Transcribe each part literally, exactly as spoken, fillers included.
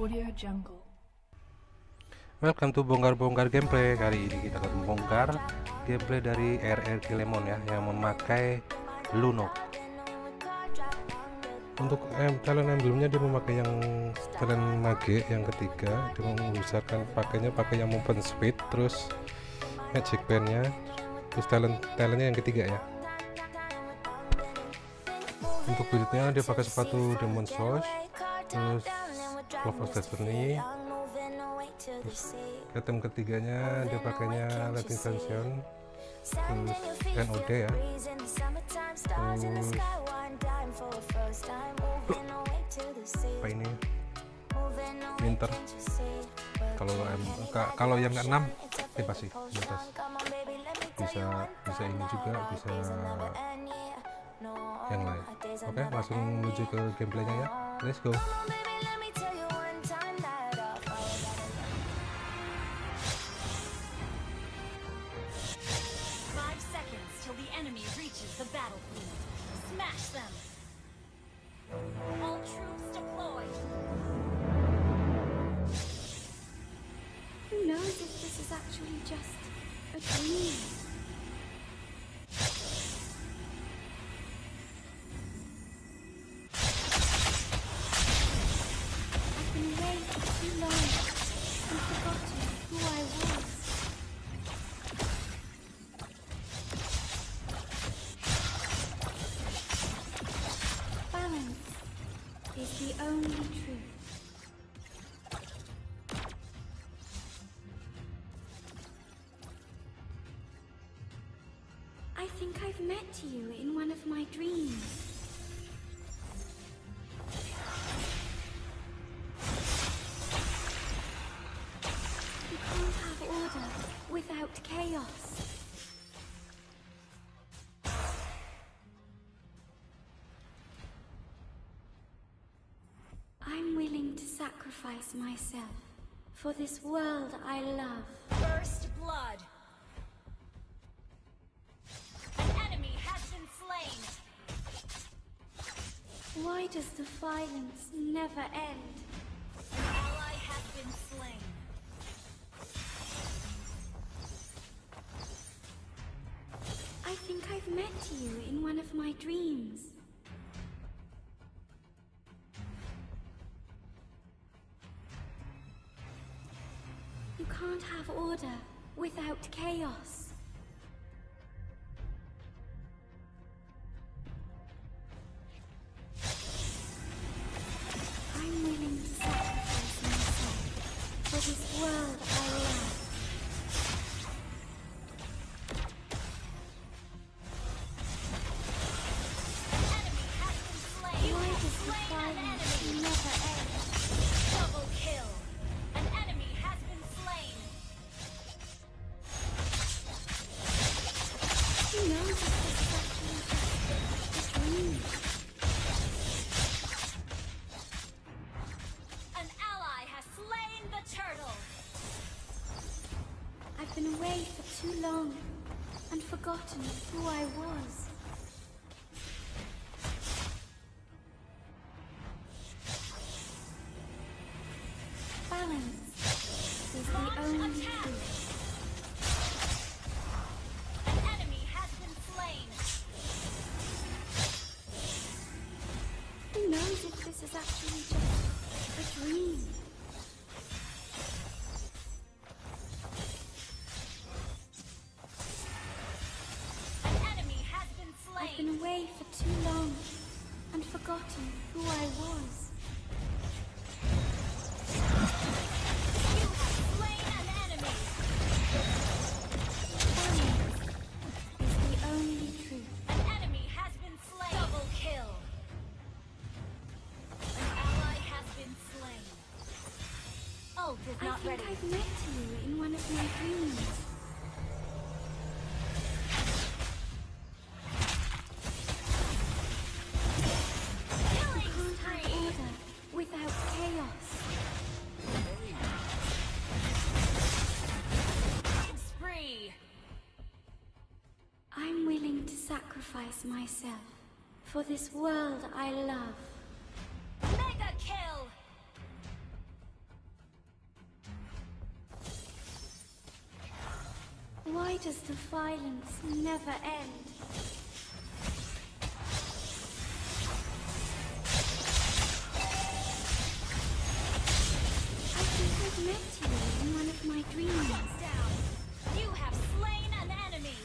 Audio Jungle. Welcome to bongkar-bongkar gameplay. Kali ini kita akan membongkar gameplay dari R R Kilemon ya, yang memakai Luno. Untuk em, talent emblemnya dia memakai yang talent mage yang ketiga. Dia membesarkan pakainya pakai yang movement speed, terus magic bandnya, terus talent talentnya yang ketiga ya. Untuk buildnya dia pakai sepatu Demon Souls, terus Glove of Destiny. Terus item ketiganya dia pakainya Lightning Version, terus N O D ya, terus apa ini Winter. Kalau kalau yang keenam eh pasti di atas bisa bisa ini juga bisa yang lain. Oke, langsung menuju ke gameplaynya ya, let's go. The battlefield. Smash them. All troops deployed. Who knows if this is actually just a dream? I've been away for too long and forgotten who I was. Is the only truth. I think I've met you in one of my dreams. You can't have order without chaos. I'm willing to sacrifice myself for this world I love. First blood. An enemy has been slain. Why does the violence never end? An ally has been slain. I think I've met you in one of my dreams. You can't have order without chaos. I'm willing to sacrifice myself for this world I love. An enemy has been slain. Why does the Slain an violence enemy. never end? Double kill. An enemy has been slain. Who knows if this is actually just a dream? An ally has slain the turtle. I've been away for too long and forgotten who I was. Balance is the Launch only attack. truth. An enemy has been slain. Who knows if this is actually just a dream? An enemy has been I've been slain. away for too long and forgotten who I was. You have slain an enemy. Balance is the only truth. An enemy has been slain. Double kill. An ally has been slain. Ult is I not think ready. I've met you in one of my dreams. Killing Can't have spree. order without chaos. Spree. I'm willing to sacrifice myself for this world I love. Mega kill. Why does the violence never end? I think I've met you in one of my dreams. Shut down. You have slain an enemy.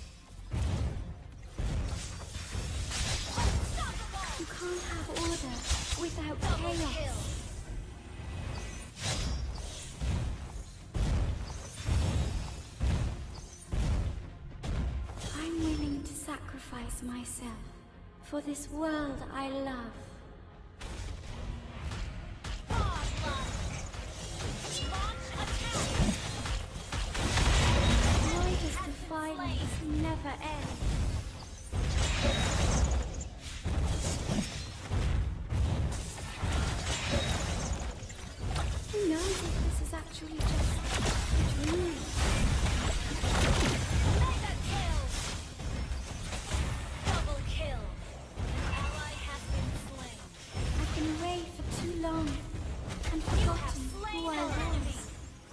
Unstoppable. You can't have order without Double chaos. kill. I'm willing to sacrifice myself for this world I love. Godlike. Launch attack. Why does the violence never end? Who knows if this is actually just a dream? Mega kill. Double kill. An ally has been slain. I've been away for too long and You have forgotten slain who I an enemy. was.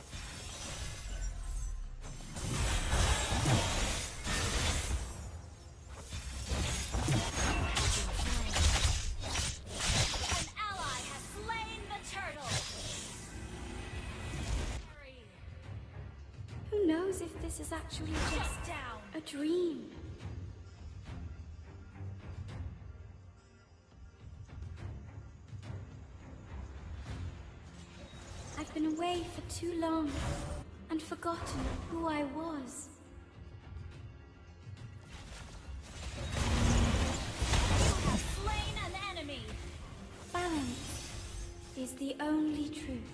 An ally has slain the turtle. Who knows if this is actually just Shut down. a dream? I've been away for too long and forgotten who I was. You have slain an enemy. Balance is the only truth.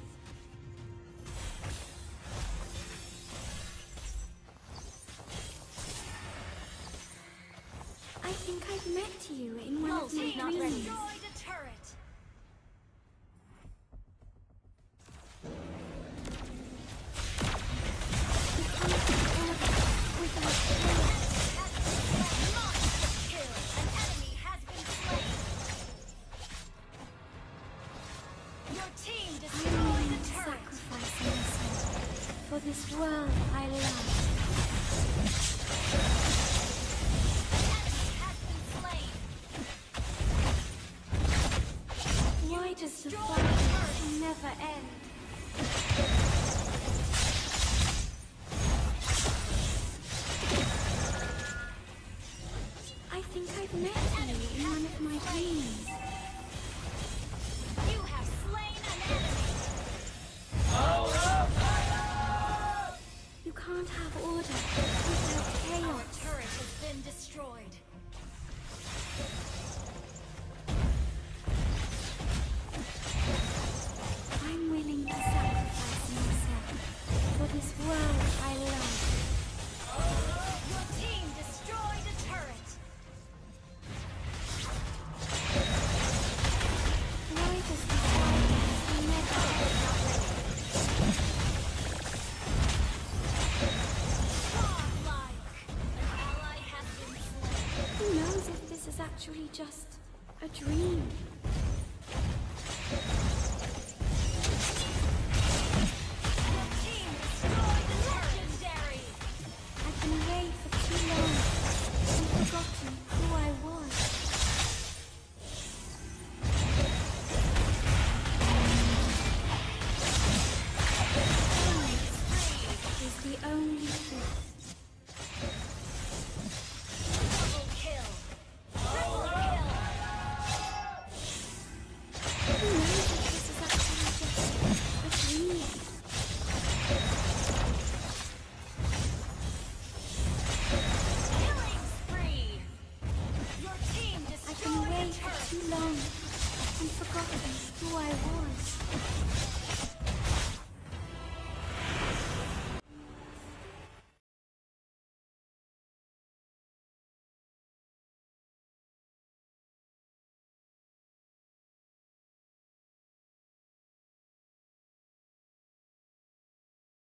I think I've met you in one of my Multi not dreams. destroyed a turret. You can't have order without chaos. Monster kill. An enemy has been slain. Your team I'm destroyed willing a to turret. sacrifice myself for this world I love. Enemy has been slain. Why does the destroyed violence never end? I think I've met you in one of my dreams. You have slain an enemy. You can't have order without Our chaos. turret has been destroyed. I'm willing to sacrifice myself for this world I love. Your team destroyed a turret. Why does the violence never end? Godlike. An ally has been slain. Who knows if this is actually just a dream?